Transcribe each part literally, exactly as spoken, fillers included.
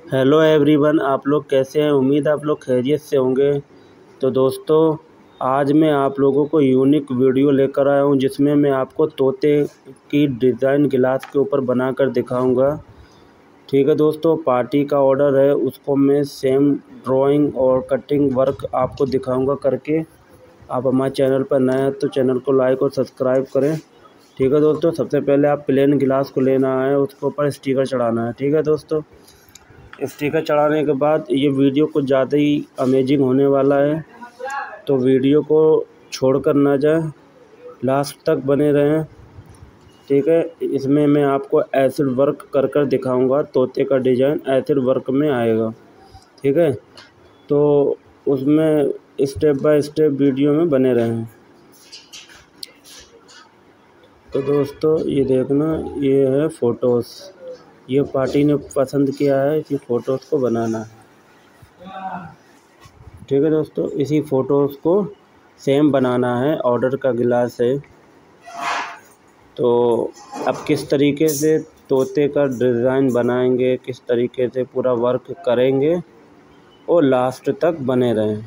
Hello everyone, आप लोग कैसे हैं। उम्मीद है आप लोग खैरियत से होंगे। तो दोस्तों, आज मैं आप लोगों को यूनिक वीडियो लेकर आया हूं जिसमें मैं आपको तोते की डिज़ाइन गिलास के ऊपर बनाकर दिखाऊंगा। ठीक है दोस्तों, पार्टी का ऑर्डर है, उसको मैं सेम ड्राइंग और कटिंग वर्क आपको दिखाऊंगा करके। आप हमारे चैनल पर नए हैं तो चैनल को लाइक और सब्सक्राइब करें। ठीक है दोस्तों, सबसे पहले आप प्लेन गिलास को लेना है, उसके ऊपर स्टिकर चढ़ाना है। ठीक है दोस्तों, स्टिकर चढ़ाने के बाद ये वीडियो कुछ ज़्यादा ही अमेजिंग होने वाला है, तो वीडियो को छोड़कर ना जाए, लास्ट तक बने रहें। ठीक है, इसमें मैं आपको एसिड वर्क कर कर दिखाऊंगा। तोते का डिज़ाइन एसिड वर्क में आएगा। ठीक है, तो उसमें स्टेप बाय स्टेप वीडियो में बने रहें। तो दोस्तों ये देखना, ये है फ़ोटोज़, ये पार्टी ने पसंद किया है, इसी फ़ोटोज़ को बनाना है। ठीक है दोस्तों, इसी फ़ोटोज़ को सेम बनाना है। ऑर्डर का गिलास है, तो अब किस तरीके से तोते का डिज़ाइन बनाएंगे, किस तरीके से पूरा वर्क करेंगे, और लास्ट तक बने रहें।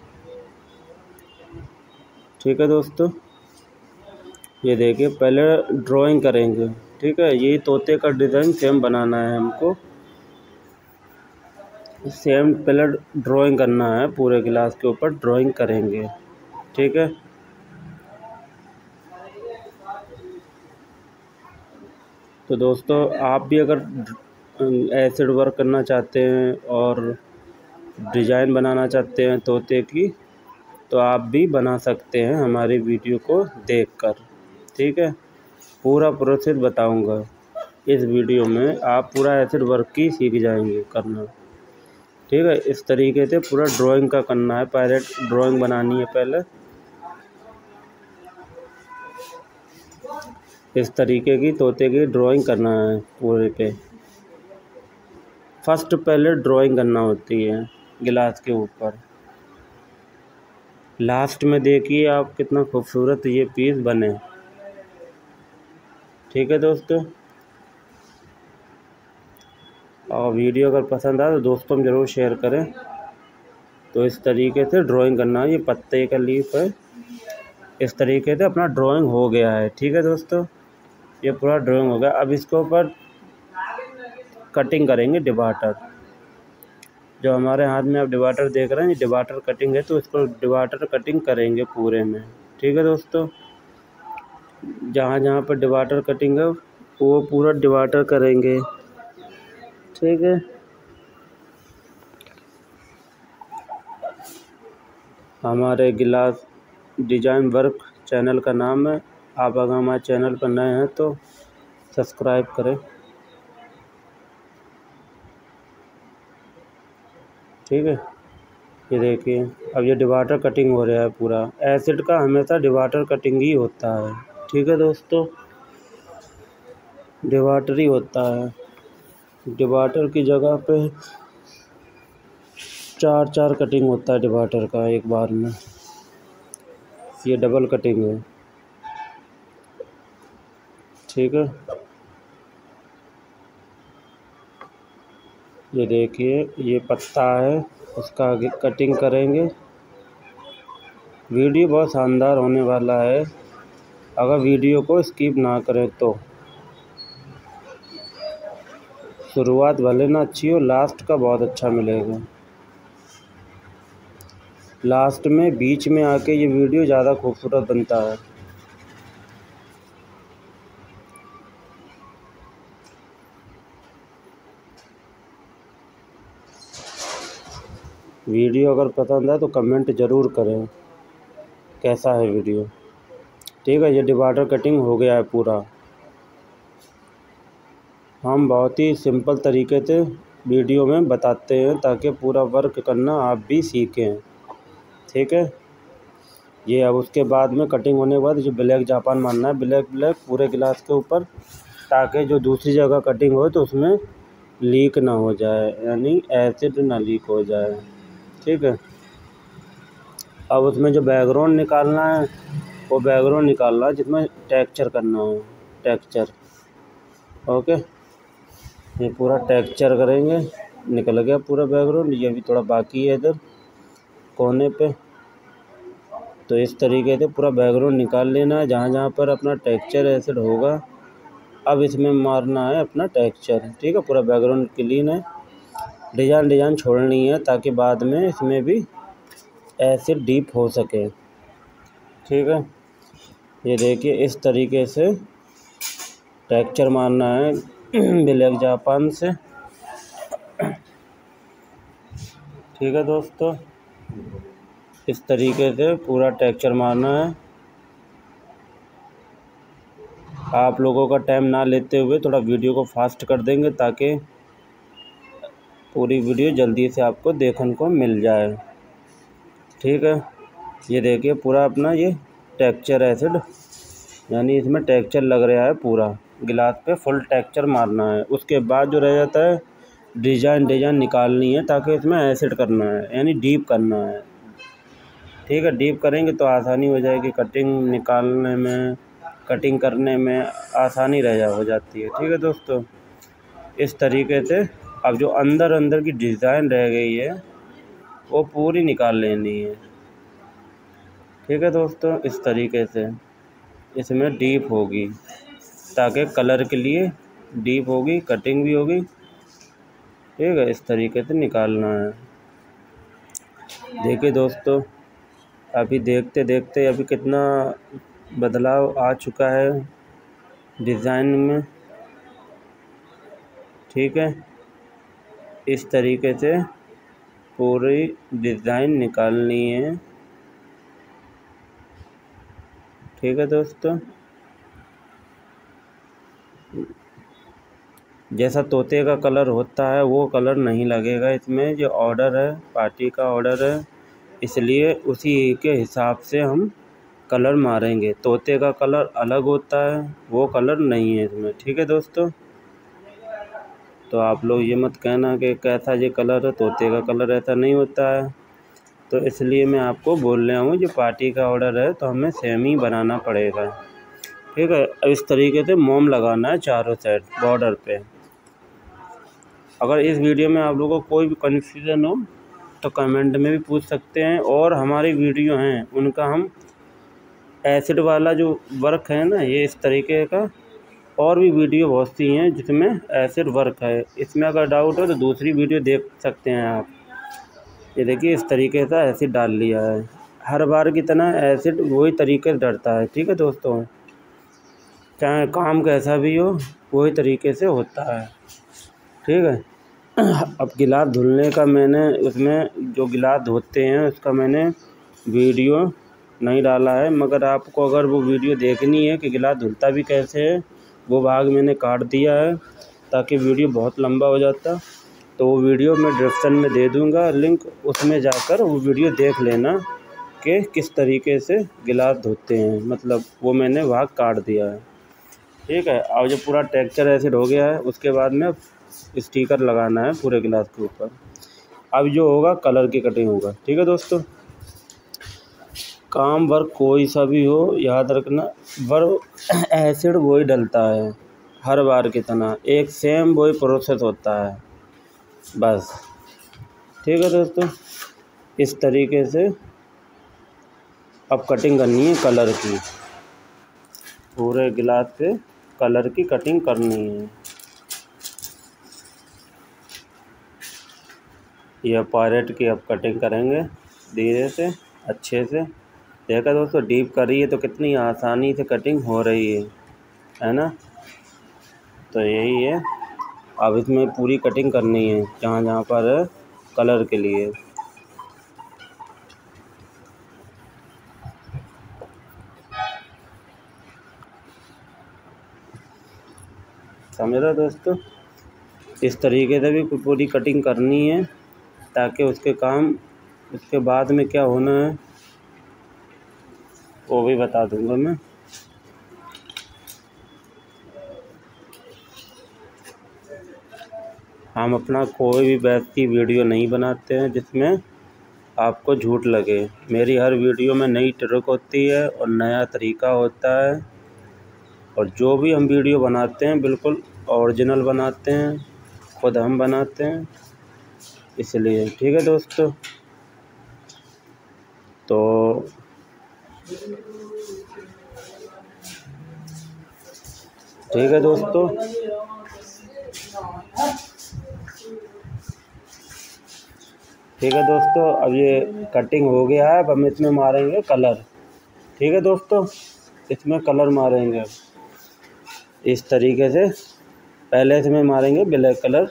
ठीक है दोस्तों, ये देखिए, पहले ड्राइंग करेंगे। ठीक है, यही तोते का डिज़ाइन सेम बनाना है हमको। सेम पहले ड्राइंग करना है, पूरे गिलास के ऊपर ड्राइंग करेंगे। ठीक है, तो दोस्तों आप भी अगर एसिड वर्क करना चाहते हैं और डिज़ाइन बनाना चाहते हैं तोते की, तो आप भी बना सकते हैं हमारी वीडियो को देखकर। ठीक है, पूरा प्रोसेस बताऊंगा इस वीडियो में, आप पूरा एसिड वर्क की सीख जाएंगे करना। ठीक है, इस तरीके से पूरा ड्राइंग का करना है, पहले ड्राइंग बनानी है। पहले इस तरीके की तोते की ड्राइंग करना है पूरे पे। फर्स्ट पहले ड्राइंग करना होती है गिलास के ऊपर, लास्ट में देखिए आप कितना खूबसूरत ये पीस बने। ठीक है दोस्तों, और वीडियो अगर पसंद आए तो दोस्तों में ज़रूर शेयर करें। तो इस तरीके से ड्राइंग करना है, ये पत्ते का लीफ है। इस तरीके से अपना ड्राइंग हो गया है। ठीक है दोस्तों, ये पूरा ड्राइंग हो गया। अब इसके ऊपर कटिंग करेंगे डिवाटर। जो हमारे हाथ में आप डिवाटर देख रहे हैं, ये डिवाटर कटिंग है, तो इसको डिवाटर कटिंग करेंगे पूरे में। ठीक है दोस्तों, जहाँ जहाँ पर डिवाटर कटिंग है वो पूरा डिवाटर करेंगे। ठीक है, हमारे गिलास डिज़ाइन वर्क चैनल का नाम है। आप अगर हमारे चैनल पर नए हैं तो सब्सक्राइब करें। ठीक है, ये देखिए, अब ये डिवाटर कटिंग हो रहा है पूरा। एसिड का हमेशा डिवाटर कटिंग ही होता है। ठीक है दोस्तों, डिवाटर ही होता है। डिवाटर की जगह पे चार चार कटिंग होता है डिवाटर का एक बार में। ये डबल कटिंग है। ठीक है, ये देखिए, ये पत्ता है, उसका आगे कटिंग करेंगे। वीडियो बहुत शानदार होने वाला है, अगर वीडियो को स्किप ना करें तो। शुरुआत भले ना अच्छी हो, लास्ट का बहुत अच्छा मिलेगा। लास्ट में बीच में आके ये वीडियो ज़्यादा खूबसूरत बनता है। वीडियो अगर पसंद है तो कमेंट ज़रूर करें कैसा है वीडियो। ठीक है, ये डिवाइडर कटिंग हो गया है पूरा। हम बहुत ही सिंपल तरीके से वीडियो में बताते हैं ताकि पूरा वर्क करना आप भी सीखें। ठीक है, ये अब उसके बाद में कटिंग होने के बाद जो ब्लैक जापान मारना है, ब्लैक ब्लैक पूरे गिलास के ऊपर, ताकि जो दूसरी जगह कटिंग हो तो उसमें लीक ना हो जाए, यानी एसिड ना लीक हो जाए। ठीक है, अब उसमें जो बैकग्राउंड निकालना है वो बैकग्राउंड निकालना है जिसमें टेक्सचर करना हो, टेक्सचर। ओके, ये पूरा टेक्सचर करेंगे। निकल गया पूरा बैकग्राउंड। ये भी थोड़ा बाकी है इधर कोने पे। तो इस तरीके से पूरा बैकग्राउंड निकाल लेना है जहाँ जहाँ पर अपना टेक्सचर एसिड होगा। अब इसमें मारना है अपना टेक्सचर। ठीक है, पूरा बैकग्राउंड क्लीन है। डिजाइन डिजाइन छोड़नी है ताकि बाद में इसमें भी एसिड डीप हो सके। ठीक है, ये देखिए इस तरीके से टेक्सचर मारना है ब्लैक जापान से। ठीक है दोस्तों, इस तरीके से पूरा टेक्सचर मारना है। आप लोगों का टाइम ना लेते हुए थोड़ा वीडियो को फास्ट कर देंगे ताकि पूरी वीडियो जल्दी से आपको देखने को मिल जाए। ठीक है, ये देखिए पूरा अपना ये टेक्सचर एसिड, यानी इसमें टेक्सचर लग रहा है पूरा। गिलास पे फुल टेक्सचर मारना है। उसके बाद जो रह जाता है डिजाइन डिजाइन निकालनी है ताकि इसमें एसिड करना है, यानी डीप करना है। ठीक है, डीप करेंगे तो आसानी हो जाएगी, कटिंग निकालने में, कटिंग करने में आसानी रह जा हो जाती है। ठीक है दोस्तों, इस तरीके से अब जो अंदर अंदर की डिज़ाइन रह गई है वो पूरी निकाल लेनी है। ठीक है दोस्तों, इस तरीके से इसमें डीप होगी ताकि कलर के लिए डीप होगी, कटिंग भी होगी। ठीक है, इस तरीके से निकालना है। देखिए दोस्तों, अभी देखते देखते अभी कितना बदलाव आ चुका है डिज़ाइन में। ठीक है, इस तरीके से पूरी डिज़ाइन निकालनी है। ठीक है दोस्तों, जैसा तोते का कलर होता है वो कलर नहीं लगेगा इसमें। जो ऑर्डर है पार्टी का ऑर्डर है, इसलिए उसी के हिसाब से हम कलर मारेंगे। तोते का कलर अलग होता है, वो कलर नहीं है इसमें। ठीक है दोस्तों, तो आप लोग ये मत कहना कि कैसा ये कलर है, तोते का कलर ऐसा नहीं होता है। तो इसलिए मैं आपको बोल रहा हूँ जो पार्टी का ऑर्डर है तो हमें सेम ही बनाना पड़ेगा। ठीक है, अब इस तरीके से मोम लगाना है चारों साइड बॉर्डर पे। अगर इस वीडियो में आप लोगों को कोई भी कन्फ्यूज़न हो तो कमेंट में भी पूछ सकते हैं। और हमारी वीडियो हैं उनका हम एसिड वाला जो वर्क है ना, ये इस तरीके का और भी वीडियो बहुत सी हैं जिसमें एसिड वर्क है। इसमें अगर डाउट हो तो दूसरी वीडियो देख सकते हैं आप। ये देखिए इस तरीके से एसिड डाल लिया है। हर बार की तरह एसिड वही तरीके से डरता है। ठीक है दोस्तों, चाहे काम कैसा भी हो वही तरीके से होता है। ठीक है, अब गिलास धुलने का मैंने उसमें जो गिलास धोते हैं उसका मैंने वीडियो नहीं डाला है, मगर आपको अगर वो वीडियो देखनी है कि गिलास धुलता भी कैसे है, वो भाग मैंने काट दिया है ताकि वीडियो बहुत लंबा हो जाता। तो वो वीडियो मैं डिस्क्रिप्शन में दे दूँगा लिंक, उसमें जाकर वो वीडियो देख लेना कि किस तरीके से गिलास धोते हैं। मतलब वो मैंने भाग काट दिया है। ठीक है, अब जब पूरा टेक्सचर एसिड हो गया है उसके बाद में स्टिकर लगाना है पूरे गिलास के ऊपर। अब जो होगा कलर की कटिंग होगा। ठीक है दोस्तों, काम वर्क कोई सा भी हो याद रखना, वर्क एसिड वही डलता है हर बार की तरह, एक सेम वही प्रोसेस होता है बस। ठीक है दोस्तों, इस तरीके से अब कटिंग करनी है कलर की। पूरे गिलास पे कलर की कटिंग करनी है। यह पायरेट की अब कटिंग करेंगे धीरे से अच्छे से। देखा दोस्तों, डीप कर रही है तो कितनी आसानी से कटिंग हो रही है, है ना। तो यही है, अब इसमें पूरी कटिंग करनी है जहाँ जहाँ पर है कलर के लिए। समझ रहे दोस्तों, इस तरीके से भी पूरी कटिंग करनी है ताकि उसके काम उसके बाद में क्या होना है वो भी बता दूंगा मैं। हम अपना कोई भी वैसी वीडियो नहीं बनाते हैं जिसमें आपको झूठ लगे। मेरी हर वीडियो में नई ट्रिक होती है और नया तरीका होता है। और जो भी हम वीडियो बनाते हैं बिल्कुल ओरिजिनल बनाते हैं, खुद हम बनाते हैं। इसलिए। ठीक है दोस्तों, तो ठीक है दोस्तों, ठीक है दोस्तों, अब ये कटिंग हो गया है। अब हम इसमें मारेंगे कलर। ठीक है दोस्तों, इसमें कलर मारेंगे इस तरीके से। पहले इसमें मारेंगे ब्लैक कलर।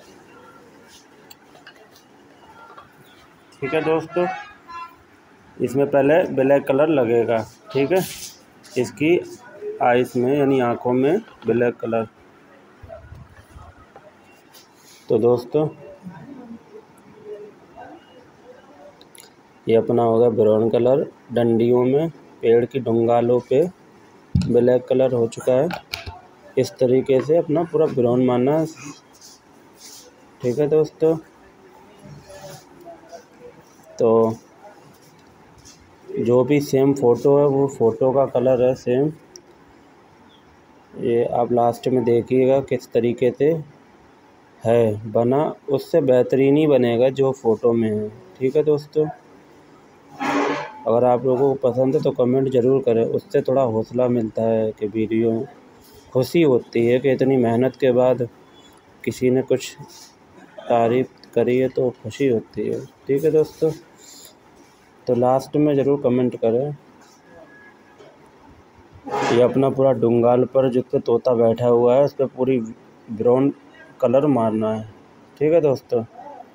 ठीक है दोस्तों, इसमें पहले ब्लैक कलर लगेगा। ठीक है, इसकी आइस में यानी आँखों में ब्लैक कलर। तो दोस्तों ये अपना होगा ब्राउन कलर। डंडियों में, पेड़ की डंगालों पे ब्लैक कलर हो चुका है। इस तरीके से अपना पूरा ब्राउन मारना है। ठीक है दोस्तों, तो जो भी सेम फ़ोटो है वो फ़ोटो का कलर है सेम। ये आप लास्ट में देखिएगा किस तरीके से है बना, उससे बेहतरीन ही बनेगा जो फ़ोटो में है। ठीक है दोस्तों, अगर आप लोगों को पसंद है तो कमेंट ज़रूर करें, उससे थोड़ा हौसला मिलता है कि वीडियो, खुशी होती है कि इतनी मेहनत के बाद किसी ने कुछ तारीफ़ करी है तो खुशी होती है। ठीक है दोस्तों, तो लास्ट में ज़रूर कमेंट करें। ये अपना पूरा डुंगाल पर जिस पे तोता बैठा हुआ है उस पर पूरी ब्राउन कलर मारना है। ठीक है दोस्तों,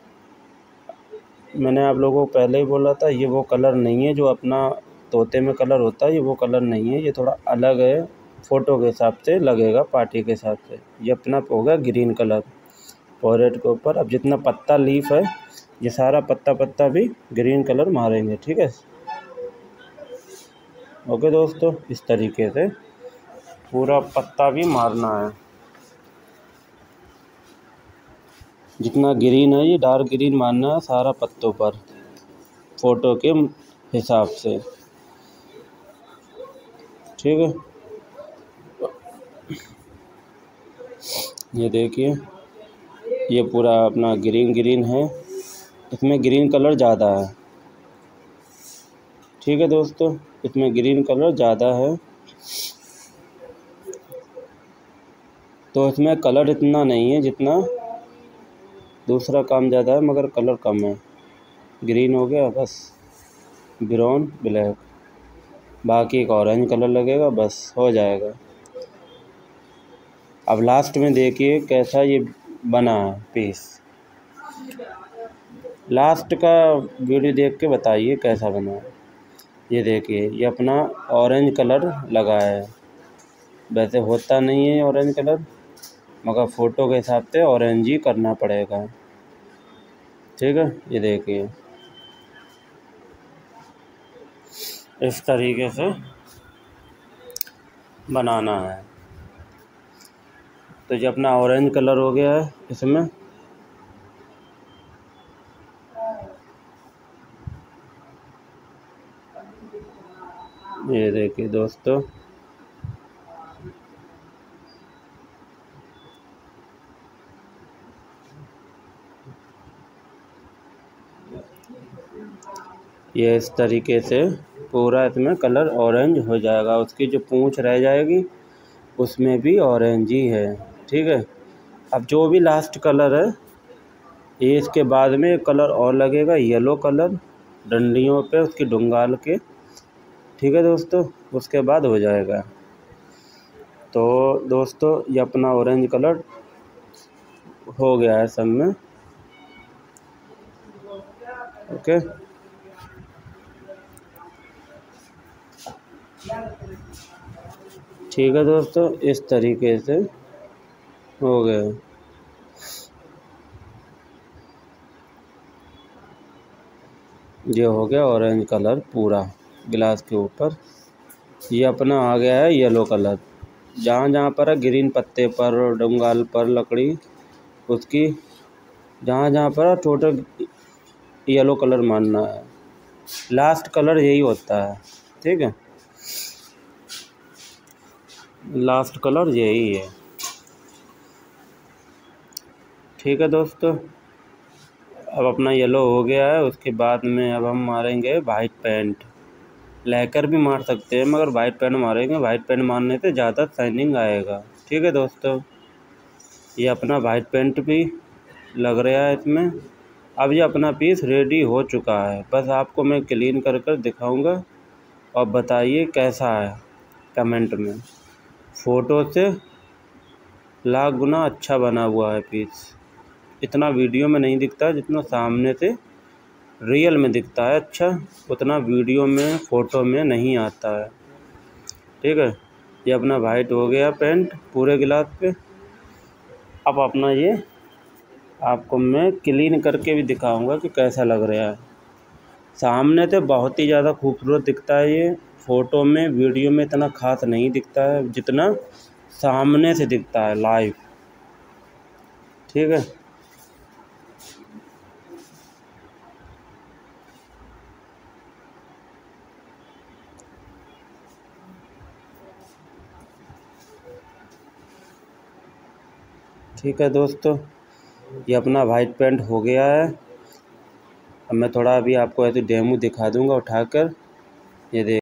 मैंने आप लोगों को पहले ही बोला था ये वो कलर नहीं है जो अपना तोते में कलर होता है। ये वो कलर नहीं है, ये थोड़ा अलग है, फ़ोटो के हिसाब से लगेगा, पार्टी के हिसाब से। ये अपना होगा ग्रीन कलर फोरहेड के ऊपर। अब जितना पत्ता लीफ है ये सारा पत्ता पत्ता भी ग्रीन कलर मारेंगे। ठीक है, ओके दोस्तों, इस तरीके से पूरा पत्ता भी मारना है। जितना ग्रीन है ये डार्क ग्रीन मारना है सारा पत्तों पर, फ़ोटो के हिसाब से। ठीक है, ये देखिए ये पूरा अपना ग्रीन ग्रीन है, इसमें ग्रीन कलर ज़्यादा है। ठीक है दोस्तों, इसमें ग्रीन कलर ज़्यादा है, तो इसमें कलर इतना नहीं है जितना दूसरा काम ज़्यादा है, मगर कलर कम है। ग्रीन हो गया बस, ब्राउन, ब्लैक, बाकी एक ऑरेंज कलर लगेगा, बस हो जाएगा। अब लास्ट में देखिए कैसा ये बना है पीस। लास्ट का वीडियो देख के बताइए कैसा बना है। ये देखिए ये अपना ऑरेंज कलर लगा है, वैसे होता नहीं है ऑरेंज कलर, मगर फ़ोटो के हिसाब से ऑरेंज ही करना पड़ेगा। ठीक है, ये देखिए इस तरीके से बनाना है। तो ये अपना ऑरेंज कलर हो गया है इसमें। ये देखिए दोस्तों, ये इस तरीके से पूरा इसमें कलर ऑरेंज हो जाएगा। उसकी जो पूंछ रह जाएगी उसमें भी ऑरेंज ही है। ठीक है, अब जो भी लास्ट कलर है ये इसके बाद में एक कलर और लगेगा, येलो कलर डंडियों पे उसकी डुंगाल के। ठीक है दोस्तों, उसके बाद हो जाएगा। तो दोस्तों ये अपना ऑरेंज कलर हो गया है सब में। ओके, ठीक है दोस्तों, इस तरीके से हो गया। ये हो गया ऑरेंज कलर पूरा गिलास के ऊपर। ये अपना आ गया है येलो कलर, जहाँ जहाँ पर है ग्रीन पत्ते पर, डंगाल पर, लकड़ी उसकी जहाँ जहाँ पर टोटल येलो कलर मारना है। लास्ट कलर यही होता है। ठीक है, लास्ट कलर यही है। ठीक है दोस्तों, अब अपना येलो हो गया है। उसके बाद में अब हम मारेंगे वाइट पेंट। लैकर भी मार सकते हैं मगर वाइट पेंट मारेंगे। वाइट पेंट मारने से ज़्यादा शाइनिंग आएगा। ठीक है दोस्तों, ये अपना वाइट पेंट भी लग रहा है इसमें। अब ये अपना पीस रेडी हो चुका है। बस आपको मैं क्लीन कर कर दिखाऊंगा और बताइए कैसा है कमेंट में। फ़ोटो से लाख गुना अच्छा बना हुआ है पीस। इतना वीडियो में नहीं दिखता जितना सामने से रियल में दिखता है अच्छा, उतना वीडियो में फ़ोटो में नहीं आता है। ठीक है, ये अपना वाइट हो गया पेंट पूरे गिलास पे। अब अपना ये आपको मैं क्लीन करके भी दिखाऊंगा कि कैसा लग रहा है। सामने से बहुत ही ज़्यादा खूबसूरत दिखता है ये। फ़ोटो में वीडियो में इतना ख़ास नहीं दिखता है जितना सामने से दिखता है लाइव। ठीक है, ठीक है दोस्तों, ये अपना वाइट पेंट हो गया है। अब मैं थोड़ा अभी आपको ऐसे डेमो दिखा दूंगा उठाकर। ये देख